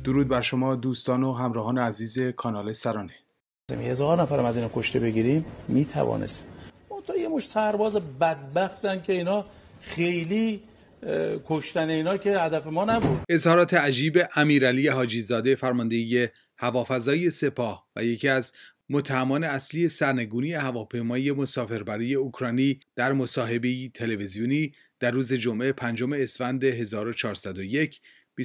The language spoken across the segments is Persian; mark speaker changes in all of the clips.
Speaker 1: درود بر شما دوستان و همراهان عزیز کانال سرانه.
Speaker 2: 1000 نفرم از اینا کشته بگیریم میتوانست. تا یه مشت سرباز بدبختن که اینا خیلی کشتن اینا که هدف ما نبود.
Speaker 1: اظهارات عجیب امیرعلی حاجی زاده فرمانده هوافضای سپاه و یکی از متهمان اصلی سرنگونی هواپیمای مسافربری اوکراینی در مصاحبه‌ای تلویزیونی در روز جمعه 5 اسفند 1401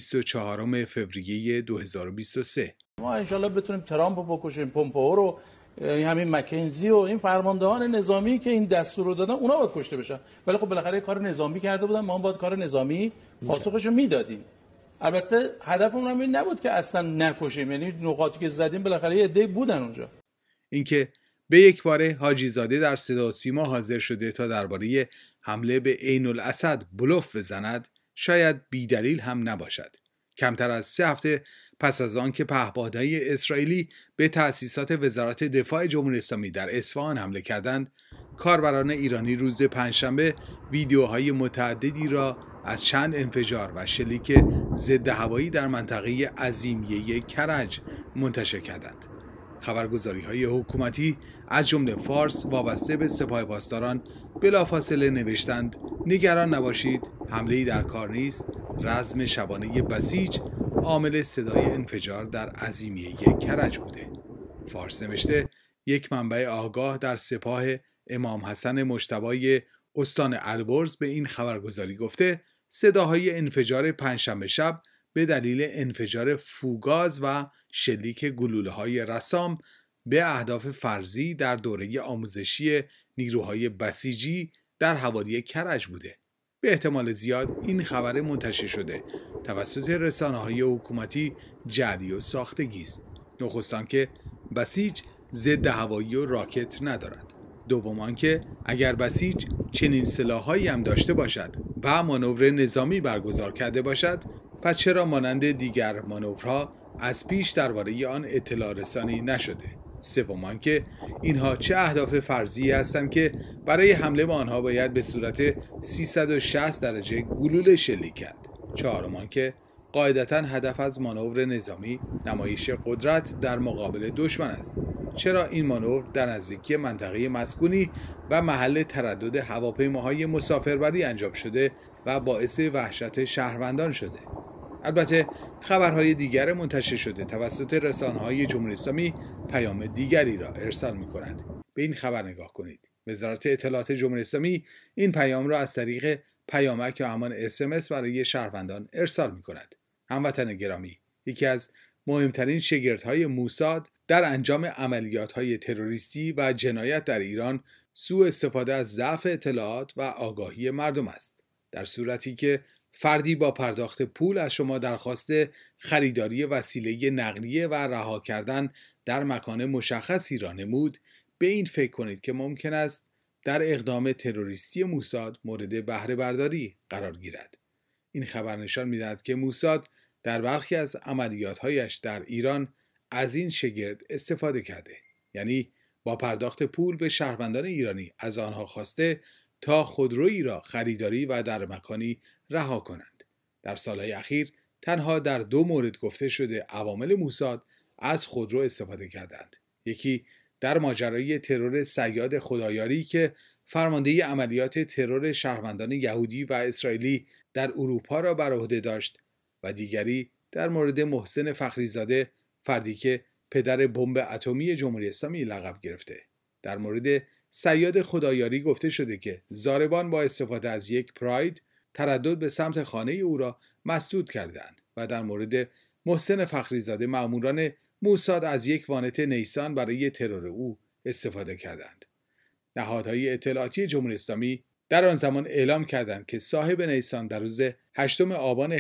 Speaker 1: 24 فوریه 2023.
Speaker 2: ما انشالله بتونیم ترامپ رو بکشیم، پومپئو رو، همین مکنزی و این فرماندهان نظامی که این دستور رو دادن اونا باید کشته بشن. ولی خب بالاخره کار نظامی کرده بودن، ما هم باید کار نظامی پاسخش رو میدادیم. البته هدفمون این نبود که اصلا نکشیم، یعنی نقاطی که زدیم بالاخره یه عده بودن اونجا.
Speaker 1: اینکه به یک باره حاجی زاده در صدا و سیما حاضر شده تا درباره حمله به عین الاسد بلوف بزند شاید بی‌دلیل هم نباشد. کمتر از 3 هفته پس از آن که پهپادهای اسرائیلی به تأسیسات وزارت دفاع جمهوری اسلامی در اصفهان حمله کردند، کاربران ایرانی روز پنجشنبه ویدیوهای متعددی را از چند انفجار و شلیک ضد هوایی در منطقه عظیمیه کرج منتشر کردند. خبرگزاری‌های حکومتی از جمله فارس وابسته به سپاه پاسداران بلافاصله نوشتند نگران نباشید، حمله‌ای در کار نیست، رزم شبانه بسیج عامل صدای انفجار در عظیمیه کرج بوده. فارس نوشته یک منبع آگاه در سپاه امام حسن مجتبی استان البرز به این خبرگزاری گفته صداهای انفجار پنجشنبه شب به دلیل انفجار فوگاز و شلیک گلوله‌های رسام به اهداف فرضی در دوره آموزشی نیروهای بسیجی در حوالی کرج بوده. به احتمال زیاد این خبر منتشر شده توسط رسانه‌های حکومتی جعلی و ساختگی است. نخست آنکه بسیج ضد هوایی و راکت ندارد. دوم آنکه اگر بسیج چنین سلاح‌هایی هم داشته باشد و مانور نظامی برگزار کرده باشد، پس چرا مانند دیگر مانورها از پیش درباره آن اطلاع رسانی نشده؟ سوم آنکه اینها چه اهداف فرضی هستند که برای حمله به آنها باید به صورت 360 درجه گلوله شلیک کرد. چهارم آنکه قاعدتاً هدف از مانور نظامی نمایش قدرت در مقابل دشمن است. چرا این مانور در نزدیکی منطقه مسکونی و محل تردد هواپیماهای مسافربری انجام شده و باعث وحشت شهروندان شده؟ البته خبرهای دیگر منتشر شده توسط رسانه‌های جمهوری اسلامی پیام دیگری را ارسال می‌کنند. به این خبر نگاه کنید. وزارت اطلاعات جمهوری اسلامی این پیام را از طریق پیامک یا همان SMS برای شهروندان ارسال می‌کند. هموطن گرامی، یکی از مهمترین شگردهای موساد در انجام عملیات‌های تروریستی و جنایت در ایران سوء استفاده از ضعف اطلاعات و آگاهی مردم است. در صورتی که فردی با پرداخت پول از شما درخواست خریداری وسیله نقلیه و رها کردن در مکان مشخصی را نمود، به این فکر کنید که ممکن است در اقدام تروریستی موساد مورد بهره برداری قرار گیرد. این خبر نشان می‌دهد که موساد در برخی از عملیات‌هایش در ایران از این شگرد استفاده کرده، یعنی با پرداخت پول به شهروندان ایرانی از آنها خواسته تا خودرویی را خریداری و در مکانی رها کنند. در سالهای اخیر تنها در 2 مورد گفته شده عوامل موساد از خودرو استفاده کردند. یکی در ماجرای ترور صیاد خدایاری که فرمانده عملیات ترور شهروندان یهودی و اسرائیلی در اروپا را بر عهده داشت و دیگری در مورد محسن فخریزاده، فردی که پدر بمب اتمی جمهوری اسلامی لقب گرفته. در مورد صیاد خدایاری گفته شده که ضاربان با استفاده از یک پراید تردد به سمت خانه او را مسدود کردند و در مورد محسن فخریزاده ماموران موساد از یک وانت نیسان برای ترور او استفاده کردند. نهادهای اطلاعاتی جمهوری اسلامی در آن زمان اعلام کردند که صاحب نیسان در روز 8 آبان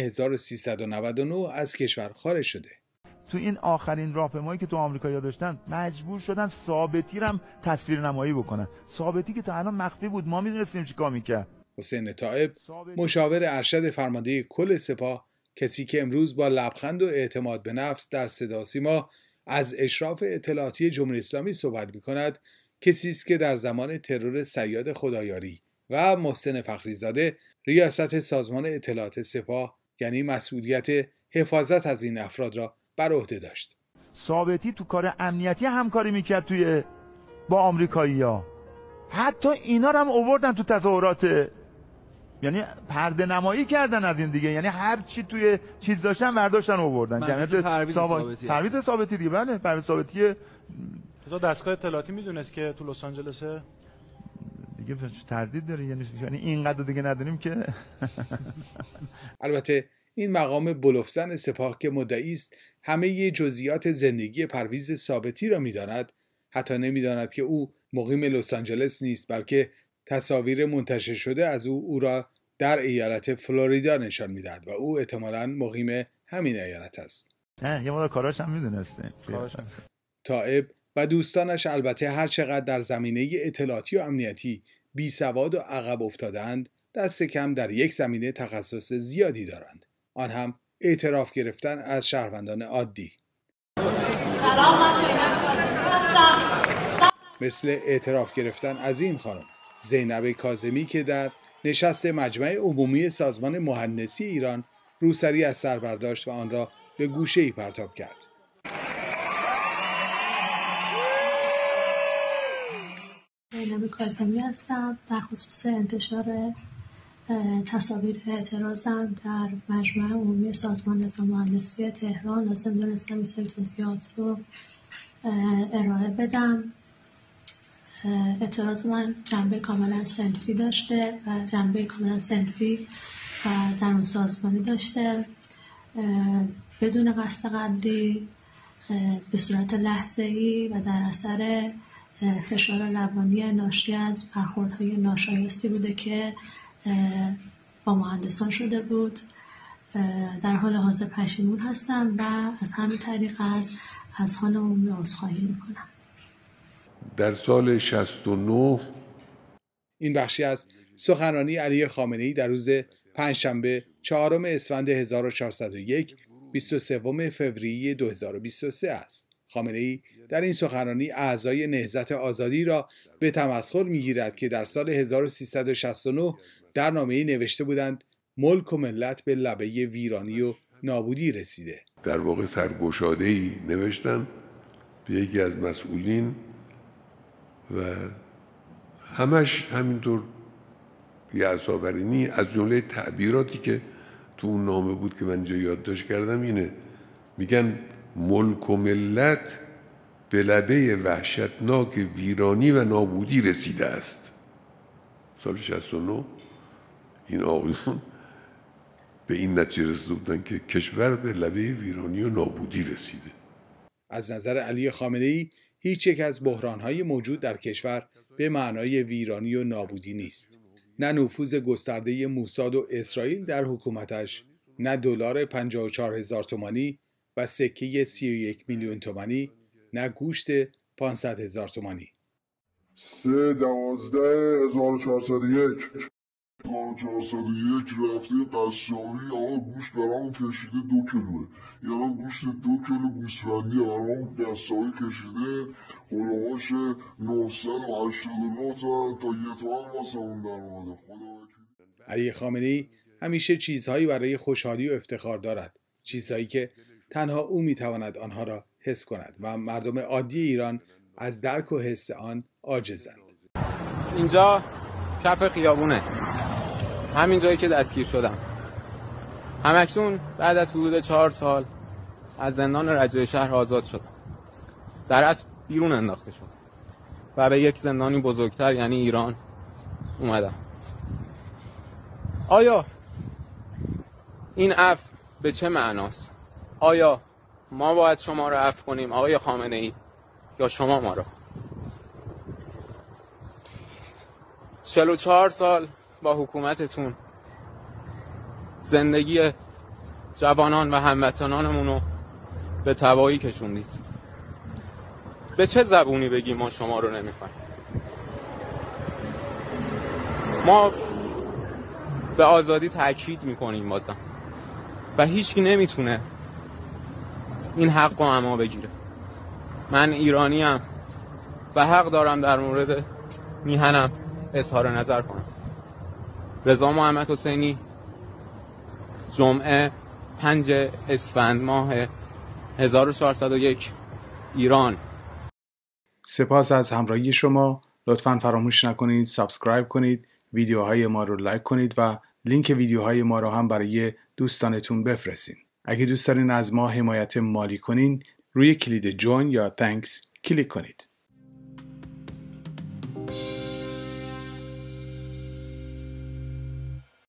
Speaker 1: 1399 از کشور خارج شده.
Speaker 3: تو این آخرین راهپیمایی که تو آمریکا داشتن مجبور شدن ثابتی رو هم تصویرنمایی بکنن. ثابتی که تا الان مخفی بود، ما میدونستیم چیکار میکرد.
Speaker 1: حسین طائب، مشاور ارشد فرمانده کل سپاه، کسی که امروز با لبخند و اعتماد به نفس در صدا و سیما از اشراف اطلاعاتی جمهوری اسلامی صحبت می‌کند، کسی است که در زمان ترور صیاد خدایاری و محسن فخریزاده ریاست سازمان اطلاعات سپاه، یعنی مسئولیت حفاظت از این افراد را بر عهده داشت.
Speaker 3: ثابتی تو کار امنیتی همکاری میکرد با آمریکایی‌ها. حتی اینا رو هم آوردن تو تظاهرات، یعنی پرده نمایی کردن از این دیگه، یعنی هر چی توی چیز داشتن برداشتن آوردن. پرویز ثابتی دیگه، بله پرویز ثابتی.
Speaker 4: تو دستگاه اطلاعاتی میدونست که تو لس آنجلسه؟
Speaker 3: دیگه تردید داره، یعنی اینقدر دیگه نداریم که.
Speaker 1: البته این مقام بلوفزن سپاه که مدعی است همه جزئیات زندگی پرویز ثابتی را میداند، حتی نمیداند که او مقیم لس آنجلس نیست، بلکه تصاویر منتشر شده از او را در ایالت فلوریدا نشان میدهد و او احتمالاً مقیم همین ایالت است.
Speaker 3: یه مقدار کاراش هم میدونسته.
Speaker 1: تائب و دوستانش البته هر چقدر در زمینه اطلاعاتی و امنیتی بی سواد و عقب افتادند، دست کم در یک زمینه تخصص زیادی دارند، آن هم اعتراف گرفتن از شهروندان عادی. مثل اعتراف گرفتن از این خانم زینب کاظمی که در نشست مجمع عمومی سازمان مهندسی ایران روسری از سر برداشت و آن را به گوشه‌ای پرتاب کرد.
Speaker 5: زینب کاظمی هستم. در خصوص انتشار تصاویر اعتراضم در مجمع عمومی سازمان نظام مهندسی تهران لازم دونستم این سری توضیحات رو ارائه بدم. اعتراض من جنبه کاملا صنفی داشته و جنبه کاملا صنفی و درون سازمانی داشته، بدون قصد قبلی، به صورت لحظه‌ای و در اثر فشار روانی ناشی از برخوردهای ناشایستی بوده که با مهندسان شده بود. در حال حاضر پشیمون هستم و از همین طریق از خانه عمومی عذرخواهی میکنم.
Speaker 6: در سال 69
Speaker 1: این بخشی از سخنرانی علی خامنه‌ای در روز پنجشنبه 4 اسفند 1401 23 فوریه 2023 است. خامنه‌ای در این سخنرانی اعضای نهضت آزادی را به تمسخر می‌گیرد که در سال 1369 در نامه‌ای نوشته بودند ملک و ملت به لبه ویرانی و نابودی رسیده.
Speaker 6: در واقع سرگشاده‌ای نوشتن به یکی از مسئولین و همش همینطور یأس‌آورینی، از جمله تعبیراتی که تو اون نامه بود که من اینجا یادداشت کردم اینه، میگن ملک و ملت به لبه وحشتناک ویرانی و نابودی رسیده است. سال 69 این آقایون به این نتیجه رسیده بودن که کشور به لبه ویرانی و نابودی رسیده.
Speaker 1: از نظر علی خامنه‌ای هیچ یک از بحران‌های موجود در کشور به معنای ویرانی و نابودی نیست. نه نفوذ گسترده موساد و اسرائیل در حکومتش، نه دلار 54,000 تومانی و سکه 31 میلیون تومانی، نه گوشت 500,000 تومانی.
Speaker 7: 3/12/1401 رفته قصاری آقا گوشت برام کشیده 2 کیلوه، یعنی گوشت 2 کیلو گوسفندی برام قصاری کشیده، هولوهاش 989 تا 1 تومن واسه اون در اومده.
Speaker 1: علی خامنه‌ای همیشه چیزهایی برای خوشحالی و افتخار دارد، چیزهایی که تنها او میتواند آنها را حس کند و مردم عادی ایران از درک و حس آن عاجزند.
Speaker 8: اینجا کف خیابونه، همین جایی که دستگیر شدم. همکنون بعد از حدود 4 سال از زندان رجای شهر آزاد شدم. در اصل بیرون انداخته شدم و به یک زندانی بزرگتر یعنی ایران اومدم. آیا این عفو به چه معناست؟ آیا ما باید شما رو عفو کنیم آقای خامنه‌ای یا شما ما رو؟ 44 سال با حکومتتون زندگی جوانان و هموطنانمون رو به تباهی کشوندید. به چه زبونی بگیم ما شما رو نمیخوایم؟ ما به آزادی تاکید میکنیم بازم و هیچکی نمیتونه این حق رو اما بگیره. من ایرانیم و حق دارم در مورد میهنم اظهار نظر کنم. رضا محمد حسینی جمعه 5 اسفند ماه 1401 ایران.
Speaker 1: سپاس از همراهی شما. لطفاً فراموش نکنید سابسکرایب کنید، ویدیوهای ما رو لایک کنید و لینک ویدیوهای ما رو هم برای دوستانتون بفرستین. اگه دوست دارین از ما حمایت مالی کنین، روی کلید جوین یا تانکس کلیک کنید.